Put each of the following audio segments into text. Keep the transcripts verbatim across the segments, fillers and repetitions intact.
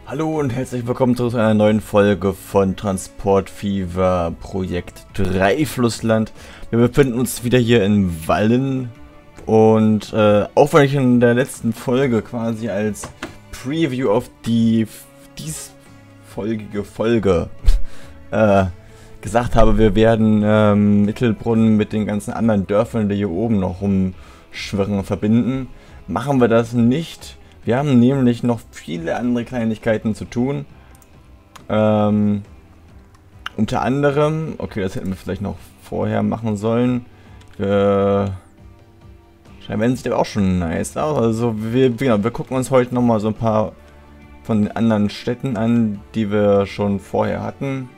Hallo und herzlich willkommen zu einer neuen Folge von Transport Fever Projekt drei Flussland. Wir befinden uns wieder hier in Wallen und äh, auch wenn ich in der letzten Folge quasi als Preview auf die diesfolgige Folge äh, gesagt habe, wir werden ähm, Mittelbrunnen mit den ganzen anderen Dörfern, die hier oben noch rumschwirren, verbinden, machen wir das nicht. Wir haben nämlich noch viele andere Kleinigkeiten zu tun. Ähm, unter anderem, okay, das hätten wir vielleicht noch vorher machen sollen. Wir scheinbar sieht aber auch schon nice aus. Also wir, genau, wir gucken uns heute nochmal so ein paar von den anderen Städten an, die wir schon vorher hatten.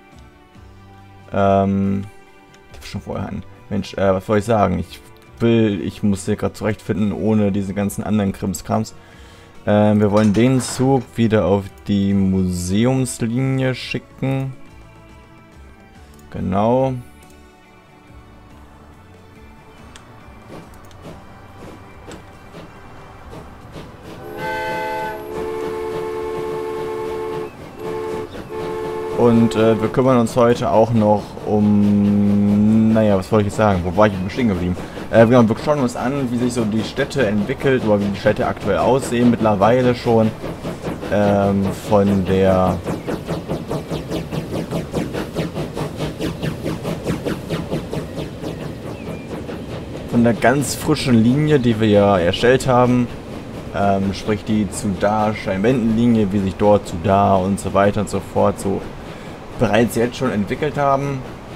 Ähm, die wir schon vorher hatten. Mensch, äh, was soll ich sagen? Ich will, ich muss hier gerade zurechtfinden, ohne diese ganzen anderen Krimskrams. Ähm, wir wollen den Zug wieder auf die Museumslinie schicken. Genau. Und äh, wir kümmern uns heute auch noch um... Naja, was wollte ich jetzt sagen? Wo war ich stehen geblieben? Äh, genau, wir schauen uns an, wie sich so die Städte entwickelt oder wie die Städte aktuell aussehen. Mittlerweile schon ähm, von der... von der ganz frischen Linie, die wir ja erstellt haben. Ähm, sprich die zu da Steinwendenlinie, wie sich dort zu da und so weiter und so fort so bereits jetzt schon entwickelt haben.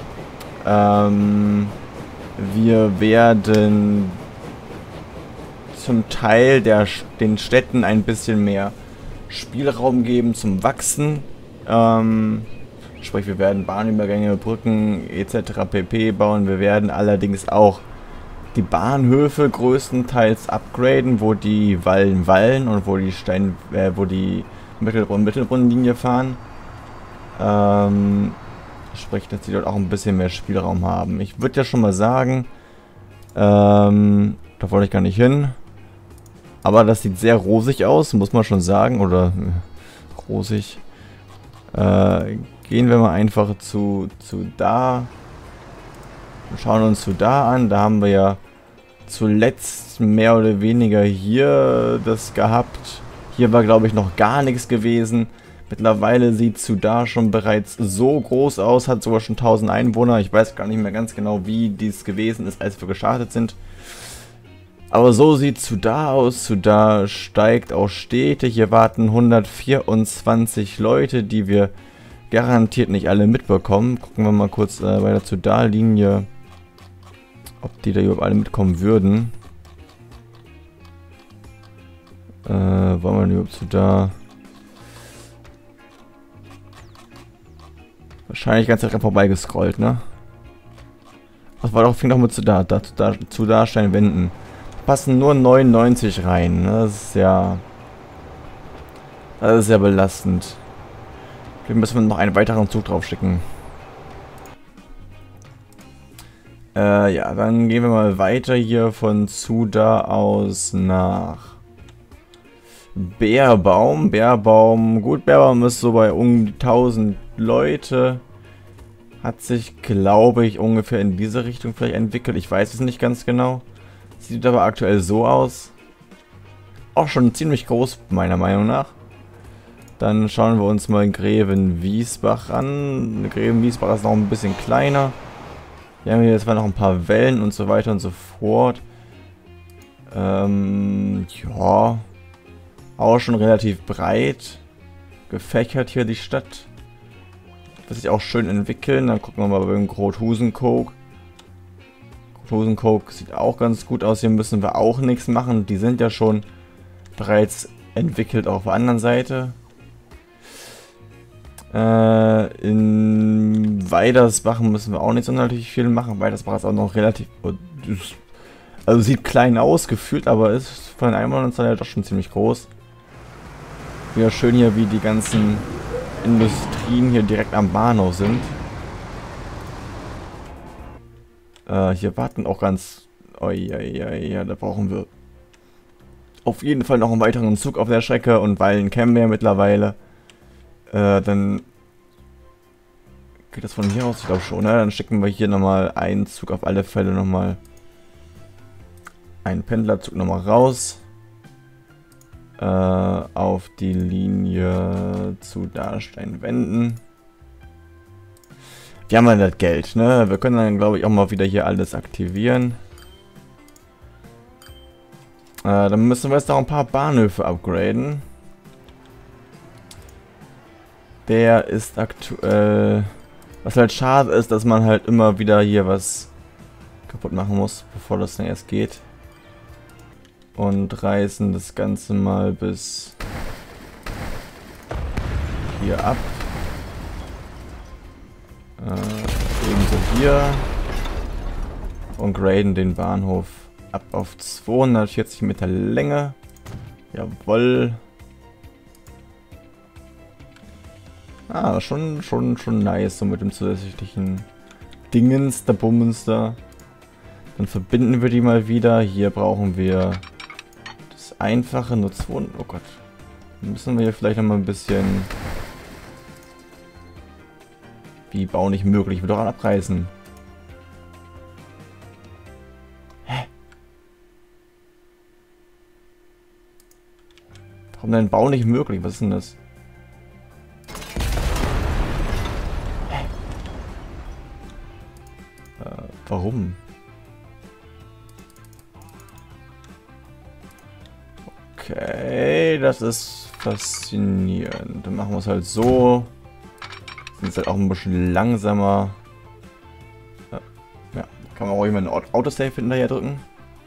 Ähm, wir werden zum Teil der, den Städten ein bisschen mehr Spielraum geben zum Wachsen. Ähm, sprich, wir werden Bahnübergänge, Brücken et cetera pp. Bauen. Wir werden allerdings auch die Bahnhöfe größtenteils upgraden, wo die Wallen wallen und wo die Stein, äh, wo die Mittelbrunnen Mittelbrunnenlinie fahren. Ähm, sprich, dass die dort auch ein bisschen mehr Spielraum haben. Ich würde ja schon mal sagen, ähm, da wollte ich gar nicht hin. Aber das sieht sehr rosig aus, muss man schon sagen. Oder äh, rosig. Äh, gehen wir mal einfach zu, zu da. Wir schauen uns zu da an. Da haben wir ja zuletzt mehr oder weniger hier das gehabt. Hier war, glaube ich, noch gar nichts gewesen. Mittlerweile sieht Suda schon bereits so groß aus, hat sogar schon tausend Einwohner. Ich weiß gar nicht mehr ganz genau, wie dies gewesen ist, als wir gestartet sind. Aber so sieht Suda aus. Suda steigt auch stetig. Hier warten hundertvierundzwanzig Leute, die wir garantiert nicht alle mitbekommen. Gucken wir mal kurz äh, bei der Suda-Linie, ob die da überhaupt alle mitkommen würden. Äh, wollen wir denn überhaupt Suda? Wahrscheinlich ganz dran vorbei gescrollt, ne? Was war doch, fing doch mit zu da, da, da zu da Steinwänden. Passen nur neunundneunzig rein, ne? Das ist ja... Das ist ja belastend. Wir müssen noch einen weiteren Zug drauf schicken. Äh, ja, dann gehen wir mal weiter hier von Suda aus nach Bärbaum. Bärbaum, gut, Bärbaum ist so bei um die tausend Leute. Hat sich, glaube ich, ungefähr in diese Richtung vielleicht entwickelt. Ich weiß es nicht ganz genau. Sieht aber aktuell so aus. Auch schon ziemlich groß, meiner Meinung nach. Dann schauen wir uns mal Grevenwiesbach an. Grevenwiesbach ist noch ein bisschen kleiner. Hier haben wir jetzt mal noch ein paar Wellen und so weiter und so fort. Ähm, ja. Auch schon relativ breit gefächert hier die Stadt. Wird sich auch schön entwickeln. Dann gucken wir mal beim Grothusenkoog. Grothusenkoog sieht auch ganz gut aus. Hier müssen wir auch nichts machen. Die sind ja schon bereits entwickelt auf der anderen Seite. Äh, in Weidersbach müssen wir auch nicht sonderlich viel machen. Weidersbach ist auch noch relativ... Also sieht klein aus, gefühlt, aber ist von den Einwohnern ja doch schon ziemlich groß. Wieder schön hier, wie die ganzen Industrien hier direkt am Bahnhof sind. Äh, hier warten auch ganz... Oi, oi, oi, ja, da brauchen wir auf jeden Fall noch einen weiteren Zug auf der Strecke und Wallen kennen wir mittlerweile. Äh, dann geht das von hier aus, ich glaube schon, ne? Dann schicken wir hier nochmal einen Zug auf alle Fälle nochmal. Einen Pendlerzug nochmal raus. Äh, auf die Linie zu Darstein-Wänden. Wir haben ja das Geld, ne? Wir können dann, glaube ich, auch mal wieder hier alles aktivieren. Äh, dann müssen wir jetzt noch ein paar Bahnhöfe upgraden. Der ist aktuell... Was halt schade ist, dass man halt immer wieder hier was kaputt machen muss, bevor das dann erst geht. Und reißen das Ganze mal bis hier ab. Äh, ebenso hier. Und graden den Bahnhof ab auf zweihundertvierzig Meter Länge. Jawohl. Ah, schon, schon, schon nice, so mit dem zusätzlichen Dingens, der Bummens da. Dann verbinden wir die mal wieder. Hier brauchen wir das einfache, nur zwei. Oh Gott. Dann müssen wir hier vielleicht noch mal ein bisschen... Wie Bau nicht möglich, ich will doch abreißen. Hä? Warum denn Bau nicht möglich? Was ist denn das? Warum? Okay, das ist faszinierend. Dann machen wir es halt so. Sind es halt auch ein bisschen langsamer. Ja, kann man auch immer ein Autosave hinterher drücken.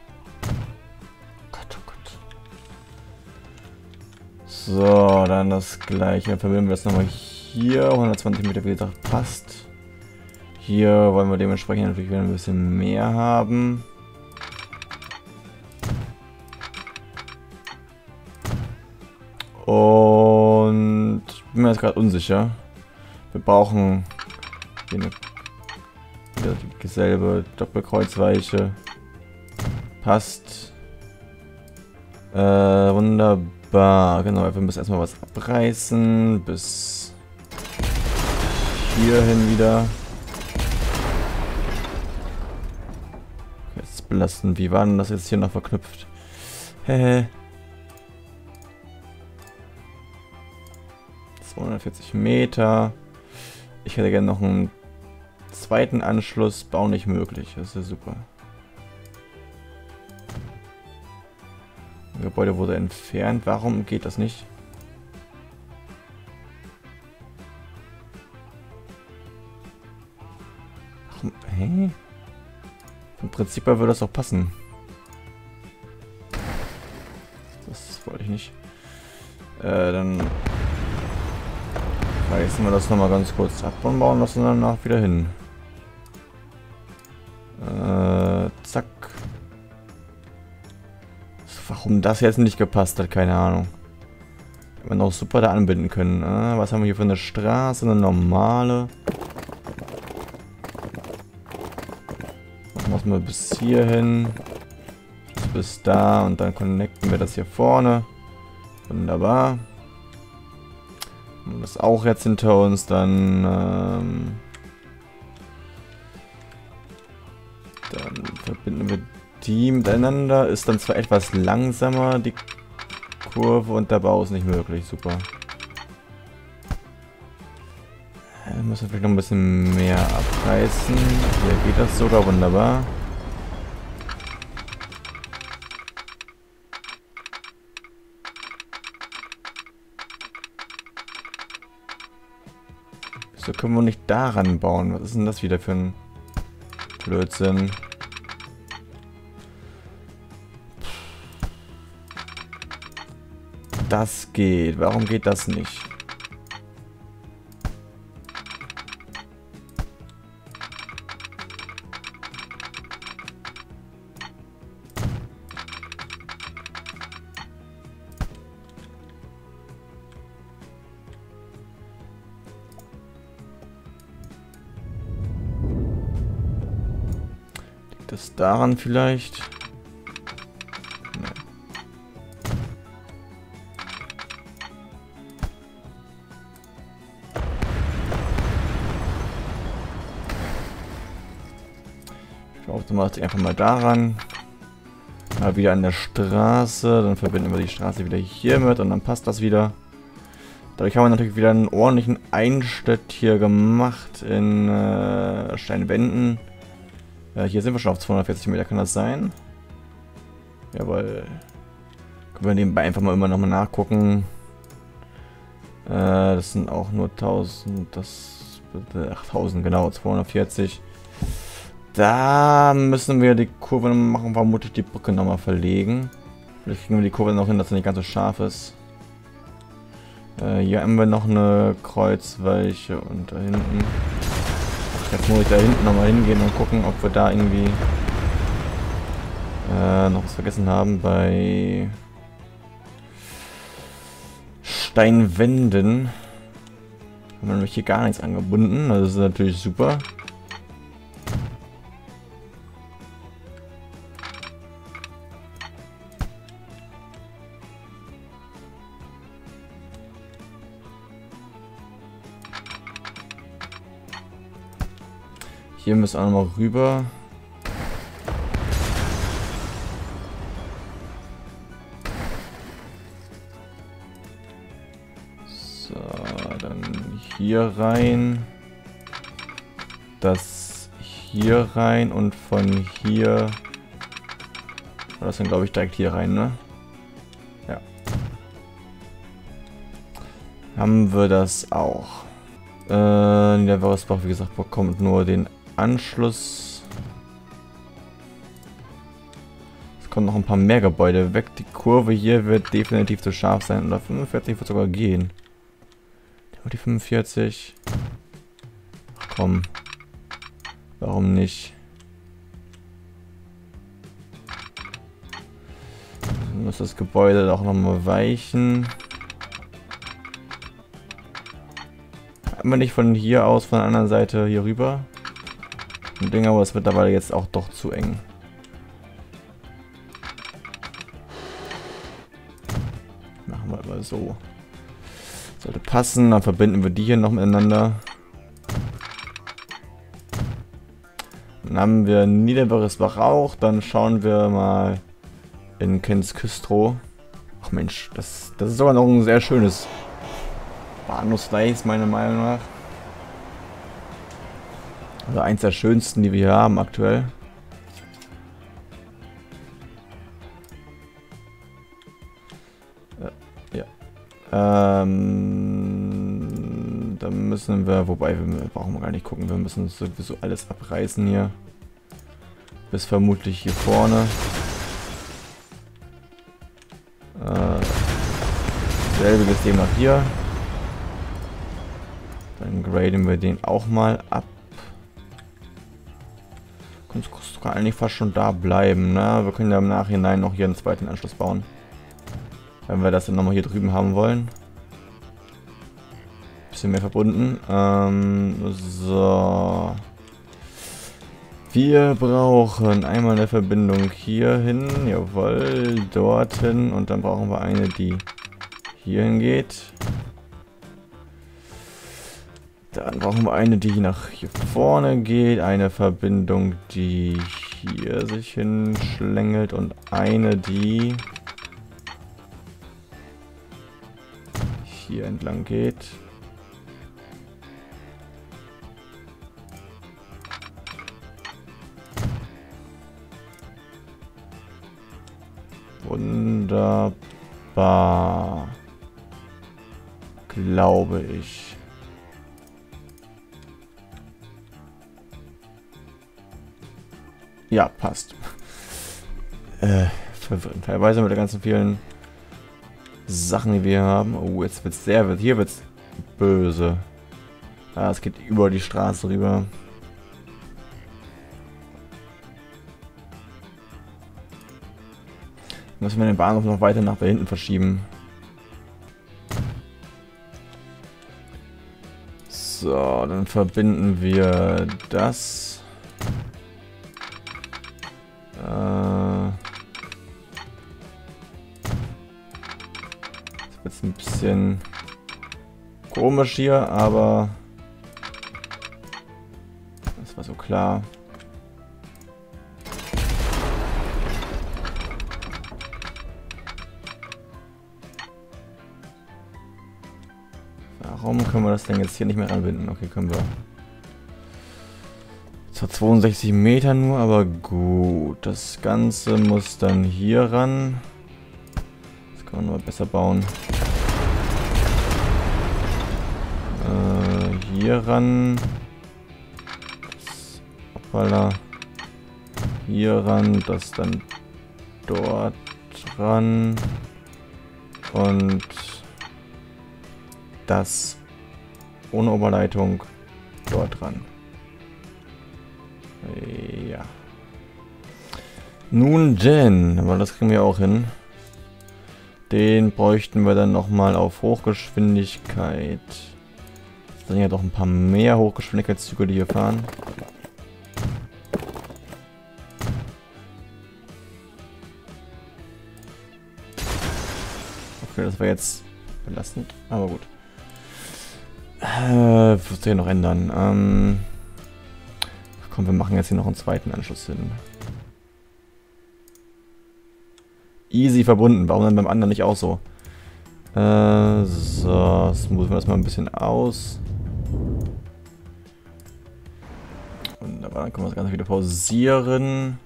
Gott, oh Gott. So, dann das gleiche. Dann verbinden wir das nochmal hier. hundertzwanzig Meter, wie gesagt, passt. Hier wollen wir dementsprechend natürlich wieder ein bisschen mehr haben. Und ich bin mir jetzt gerade unsicher. Wir brauchen hier eine dieselbe Doppelkreuzweiche. Passt. Äh, wunderbar. Genau, wir müssen erstmal was abreißen. Bis hierhin wieder. Belasten. Wie war denn das jetzt hier noch verknüpft? Hehe. zweihundertvierzig Meter. Ich hätte gerne noch einen zweiten Anschluss. Bau nicht möglich. Das ist ja super. Das Gebäude wurde entfernt. Warum geht das nicht? Warum? Hä? Im Prinzip würde das auch passen. Das wollte ich nicht. Äh, dann reißen wir das nochmal ganz kurz ab und bauen das dann danach wieder hin. Äh, zack. Warum das jetzt nicht gepasst hat, keine Ahnung. Hätte man auch super da anbinden können. Äh, was haben wir hier für eine Straße? Eine normale. Machen wir bis hierhin. Bis da und dann connecten wir das hier vorne. Wunderbar. Und das auch jetzt hinter uns, dann ähm, dann verbinden wir die miteinander. Ist dann zwar etwas langsamer die Kurve und der Bau ist nicht möglich. Super. Dann müssen wir vielleicht noch ein bisschen mehr abreißen. Hier geht das sogar wunderbar. Wieso können wir nicht daran bauen? Was ist denn das wieder für ein Blödsinn? Das geht. Warum geht das nicht? Liegt das daran vielleicht? Nee. Automatisch einfach mal daran. Mal wieder an der Straße. Dann verbinden wir die Straße wieder hiermit und dann passt das wieder. Dadurch haben wir natürlich wieder einen ordentlichen Einschnitt hier gemacht in äh, Steinwänden. Äh, hier sind wir schon auf zweihundertvierzig Meter, kann das sein? Jawohl. Können wir nebenbei einfach mal immer noch mal nachgucken. Äh, das sind auch nur tausend, das achttausend, genau, zweihundertvierzig. Da müssen wir die Kurve machen, vermutlich die Brücke nochmal verlegen. Vielleicht kriegen wir die Kurve noch hin, dass sie nicht ganz so scharf ist. Äh, hier haben wir noch eine Kreuzweiche und da hinten. Jetzt muss ich da hinten nochmal hingehen und gucken, ob wir da irgendwie äh, noch was vergessen haben bei Steinwänden. Haben wir nämlich hier gar nichts angebunden, das ist natürlich super. Hier müssen wir auch noch mal rüber. So, dann hier rein. Das hier rein und von hier. Das dann glaube ich direkt hier rein, ne? Ja. Haben wir das auch. Äh, Niederwörthersbach, wie gesagt, bekommt nur den Anschluss. Es kommen noch ein paar mehr Gebäude weg. Die Kurve hier wird definitiv zu scharf sein. Oder fünfundvierzig wird sogar gehen. Die fünfundvierzig. Ach, komm. Warum nicht? Dann muss das Gebäude auch nochmal weichen. Haben wir nicht von hier aus, von der anderen Seite hier rüber? Ein Ding, aber es wird mittlerweile jetzt auch doch zu eng. Machen wir mal so. Sollte passen, dann verbinden wir die hier noch miteinander. Dann haben wir Niederwörthersbach auch, dann schauen wir mal in Kenz-Güstrow. Ach Mensch, das, das ist sogar noch ein sehr schönes Bahnhofsgleis, meiner Meinung nach. Also eins der schönsten, die wir hier haben aktuell. Ja. ja. Ähm, da müssen wir, wobei wir brauchen wir gar nicht gucken, wir müssen sowieso alles abreißen hier. Bis vermutlich hier vorne. Äh, selbiges Thema hier. Dann graden wir den auch mal ab. Kann eigentlich fast schon da bleiben, ne? Wir können ja im Nachhinein noch hier einen zweiten Anschluss bauen. Wenn wir das dann nochmal hier drüben haben wollen. Bisschen mehr verbunden. Ähm, so. Wir brauchen einmal eine Verbindung hier hin, jawohl, dorthin und dann brauchen wir eine, die hier hingeht. Dann brauchen wir eine, die nach hier vorne geht, eine Verbindung, die hier sich hinschlängelt und eine, die hier entlang geht. Wunderbar. Glaube ich. Ja, passt. Äh, verwirrend. Teilweise mit den ganzen vielen Sachen, die wir haben. Oh, jetzt wird's sehr, hier wird's böse. Ah, es geht über die Straße rüber. Müssen wir den Bahnhof noch weiter nach da hinten verschieben. So, dann verbinden wir das. Äh, das wird jetzt ein bisschen komisch hier, aber das war so klar. Warum können wir das denn jetzt hier nicht mehr anbinden? Okay, können wir. Zwar zweiundsechzig Meter nur, aber gut. Das Ganze muss dann hier ran. Das kann man nur besser bauen. Äh, hier ran. Das, hoppala. Hier ran, das dann dort ran. Und das ohne Oberleitung dort ran. Ja. Nun denn, aber das kriegen wir auch hin. Den bräuchten wir dann nochmal auf Hochgeschwindigkeit. Das sind ja doch ein paar mehr Hochgeschwindigkeitszüge, die hier fahren. Okay, das war jetzt belastend, aber gut. Äh, was hier noch ändern? Ähm... Komm, wir machen jetzt hier noch einen zweiten Anschluss hin. Easy verbunden. Warum dann beim anderen nicht auch so? Äh, so, smoothen wir das mal ein bisschen aus. Wunderbar, dann können wir das Ganze wieder pausieren.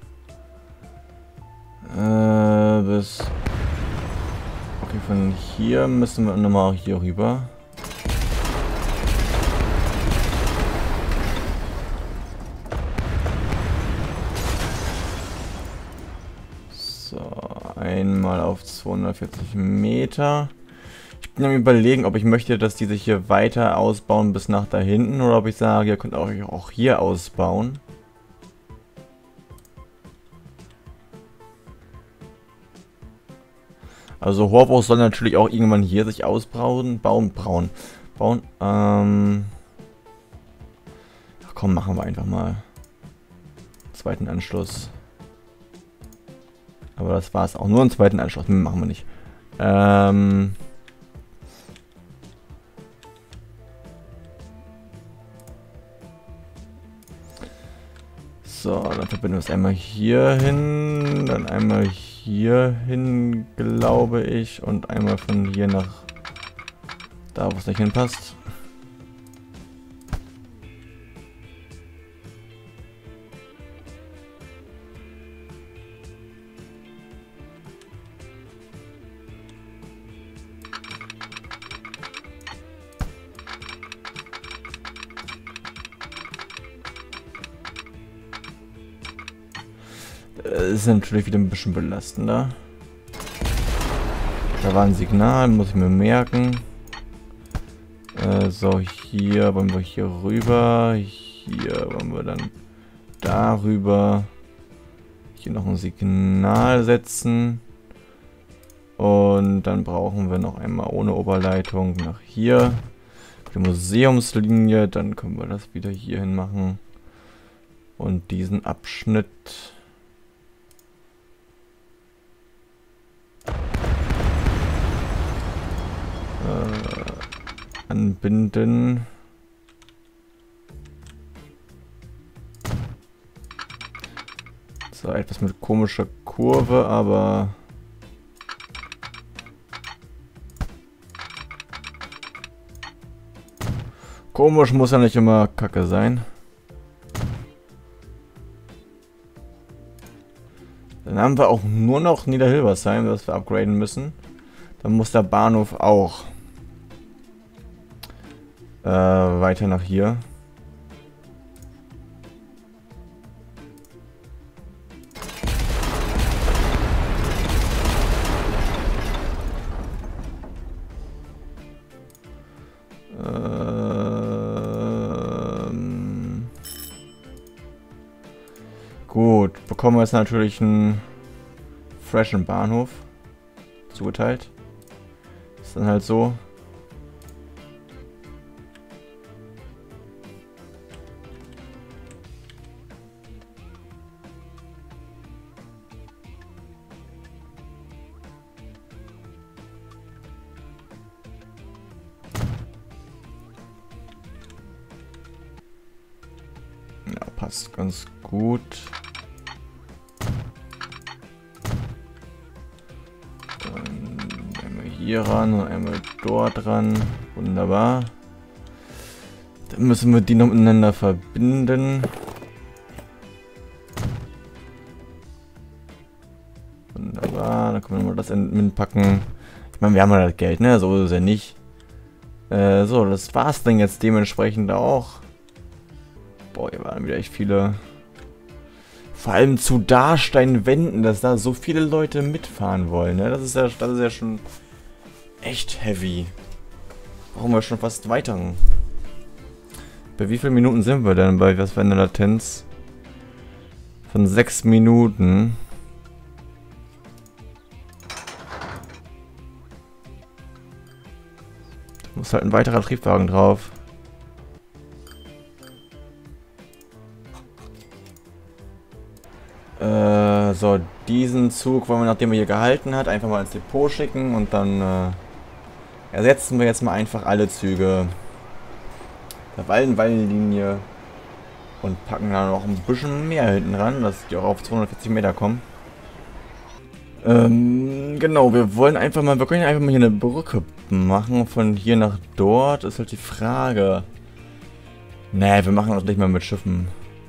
Äh, bis... Okay, von hier müssen wir nochmal hier rüber. Einmal auf zweihundertvierzig Meter. Ich bin am Überlegen, ob ich möchte, dass die sich hier weiter ausbauen bis nach da hinten oder ob ich sage, ihr könnt euch auch hier ausbauen. Also Horvath soll natürlich auch irgendwann hier sich ausbauen, bauen, braun, bauen. Ähm Ach komm, machen wir einfach mal zweiten Anschluss. Aber das war es auch. Nur einen zweiten Anschluss. Machen wir nicht. Ähm so, dann verbinden wir es einmal hier hin. Dann einmal hier hin, glaube ich. Und einmal von hier nach da, wo es nicht hinpasst. Das ist natürlich wieder ein bisschen belastender. Da war ein Signal, muss ich mir merken. Äh, so, hier wollen wir hier rüber. Hier wollen wir dann darüber. Hier noch ein Signal setzen. Und dann brauchen wir noch einmal ohne Oberleitung nach hier. Die Museumslinie, dann können wir das wieder hier hin machen. Und diesen Abschnitt... anbinden. So, etwas mit komischer Kurve, aber komisch muss ja nicht immer Kacke sein. Dann haben wir auch nur noch Niederhilversheim, das wir upgraden müssen. Dann muss der Bahnhof auch Äh, weiter nach hier. Ähm Gut, bekommen wir jetzt natürlich einen freshen Bahnhof zugeteilt. Ist dann halt so. Ja, passt ganz gut. Dann werden wir hier ran und einmal dort ran. Wunderbar. Dann müssen wir die noch miteinander verbinden. Wunderbar, dann können wir mal das mitpacken. Ich meine, wir haben ja das Geld, ne? So ist es ja nicht. Äh, so, das war's dann jetzt dementsprechend auch. Boah, hier waren wieder echt viele. Vor allem zu Darsteinwänden, dass da so viele Leute mitfahren wollen, ne? Das ist ja, das ist ja schon echt heavy. Brauchen wir schon fast weiter. Bei wie vielen Minuten sind wir denn bei was für eine Latenz? Von sechs Minuten. Da muss halt ein weiterer Triebwagen drauf. Äh, so, diesen Zug wollen wir, nachdem er hier gehalten hat, einfach mal ins Depot schicken und dann äh, ersetzen wir jetzt mal einfach alle Züge der Wallenwallenlinie und packen da noch ein bisschen mehr hinten ran, dass die auch auf zweihundertvierzig Meter kommen. Ähm, genau, wir wollen einfach mal, wir können einfach mal hier eine Brücke machen, von hier nach dort, ist halt die Frage. Nee, wir machen das nicht mal mit Schiffen.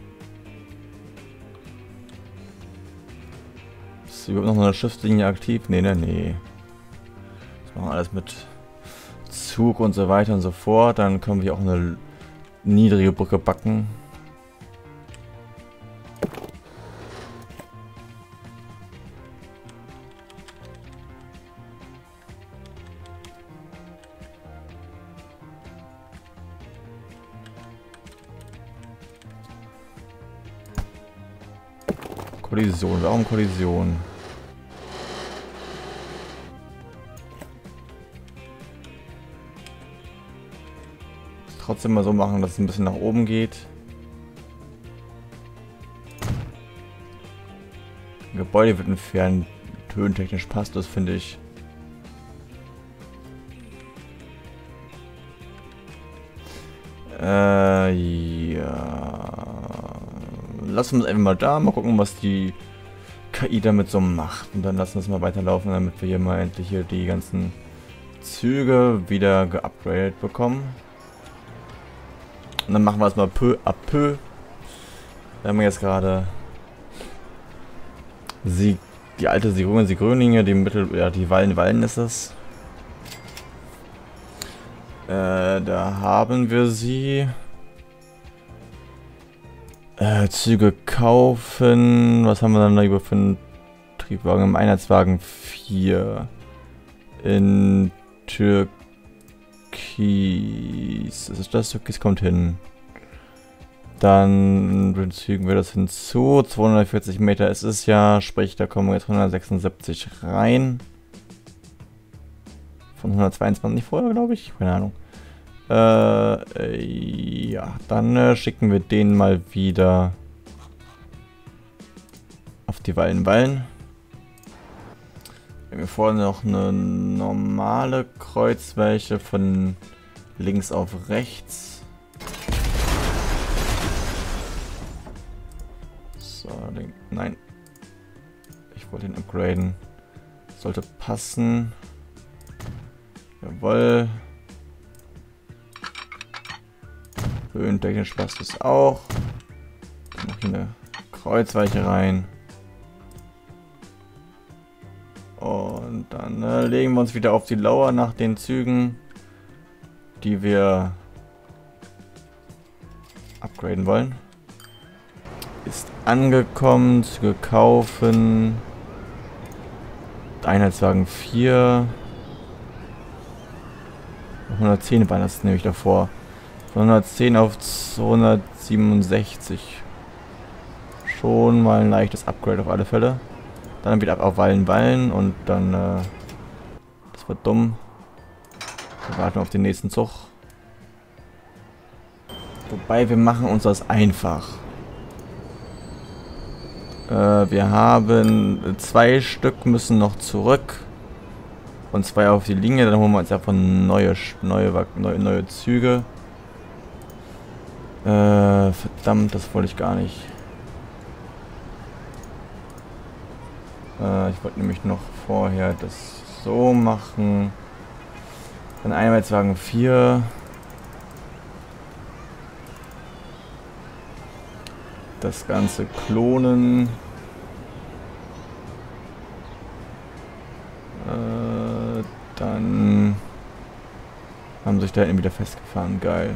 Ist überhaupt noch eine Schiffslinie aktiv? Nee, ne, nee. Das machen wir alles mit Zug und so weiter und so fort. Dann können wir auch eine niedrige Brücke backen. Kollision, warum Kollision? Trotzdem mal so machen, dass es ein bisschen nach oben geht. Ein Gebäude wird entfernen, höhentechnisch passt das, finde ich. Äh, ja. Lassen wir es einfach mal da, mal gucken, was die K I damit so macht. Und dann lassen wir es mal weiterlaufen, damit wir hier mal endlich hier die ganzen Züge wieder geupgradet bekommen. Und dann machen wir es mal peu à peu. Wir haben jetzt gerade sie, die alte Sigröning, Sigröninge, die Mittel, ja, die Wallen, Wallen ist es. Äh, da haben wir sie. Äh, Züge kaufen. Was haben wir dann da über für einen Triebwagen? Im Einheitswagen vier. In Türkei. Türkis. Ist das Türkis? Kommt hin. Dann fügen wir das hinzu. zweihundertvierzig Meter ist es ja. Sprich, da kommen jetzt hundertsechsundsiebzig rein. Von hundertzweiundzwanzig vorher, glaube ich. Keine Ahnung. Äh, ja. Dann äh, schicken wir den mal wieder auf die Wallenballen. Wir haben hier vorne noch eine normale Kreuzweiche von links auf rechts. So, den, nein. Ich wollte ihn upgraden. Sollte passen. Jawohl. Höhentechnisch passt es auch. Dann noch hier eine Kreuzweiche rein. Und dann äh, legen wir uns wieder auf die Lauer nach den Zügen, die wir upgraden wollen. Ist angekommen, Züge kaufen. Einheitswagen vier. hundertzehn waren das nämlich davor. Von hundertzehn auf zweihundertsiebenundsechzig. Schon mal ein leichtes Upgrade auf alle Fälle. Dann wieder ab auf Wallen, Wallen und dann, äh, das war dumm. Wir warten auf den nächsten Zug. Wobei, wir machen uns das einfach. Äh, wir haben zwei Stück müssen noch zurück. Und zwei auf die Linie, dann holen wir uns einfach neue, neue, neue, neue Züge. Äh, verdammt, das wollte ich gar nicht. Ich wollte nämlich noch vorher das so machen. Dann Einheitswagen vier. Das Ganze klonen. Äh, dann haben sich da hinten wieder festgefahren. Geil.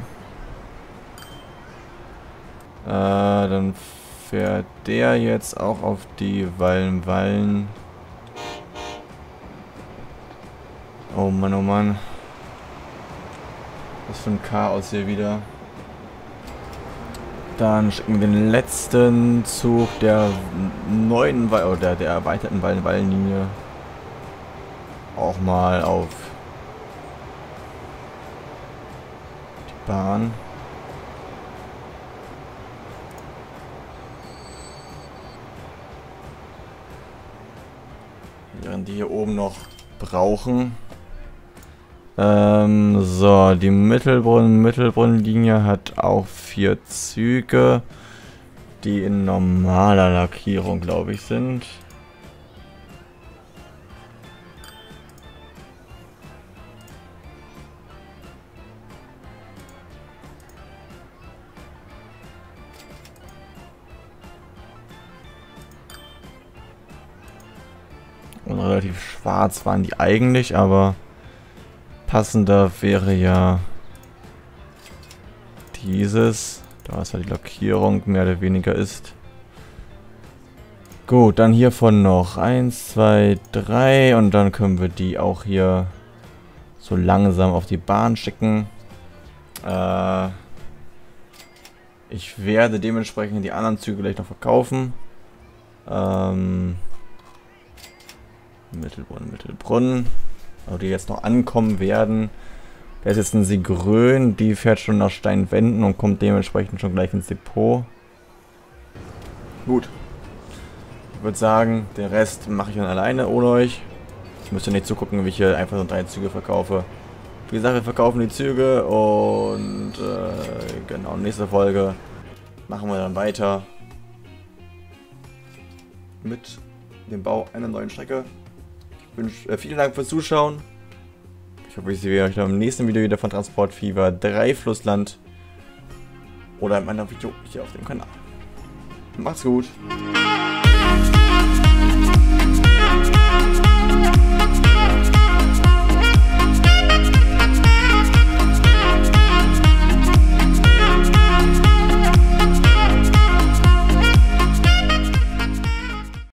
Äh, dann fährt der jetzt auch auf die Wallen-Wallen. Oh Mann, oh Mann. Was für ein Chaos hier wieder. Dann schicken wir den letzten Zug der neuen Wall oder der erweiterten Wallen-Wallen-Linie auch mal auf die Bahn. Während die hier oben noch brauchen. Ähm, so, die Mittelbrunn, Mittelbrunnenlinie hat auch vier Züge, die in normaler Lackierung, glaube ich, sind. Und relativ schwarz waren die eigentlich, aber passender wäre ja dieses, da es ja die Lackierung mehr oder weniger ist. Gut, dann hiervon noch eins, zwei, drei und dann können wir die auch hier so langsam auf die Bahn schicken. Äh, ich werde dementsprechend die anderen Züge gleich noch verkaufen. Ähm, Mittelbrunn, Mittelbrunn. Also die jetzt noch ankommen werden. Da ist jetzt ein Sigrön, die fährt schon nach Steinwenden und kommt dementsprechend schon gleich ins Depot. Gut. Ich würde sagen, den Rest mache ich dann alleine ohne euch. Ich müsste nicht zugucken, wie ich hier einfach so drei Züge verkaufe. Wie gesagt, wir verkaufen die Züge und äh, genau, nächste Folge machen wir dann weiter mit dem Bau einer neuen Strecke. Ich wünsche äh, vielen Dank fürs Zuschauen. Ich hoffe, ich sehe euch dann im nächsten Video wieder von Transport Fever drei Flussland oder in meinem Video hier auf dem Kanal. Macht's gut.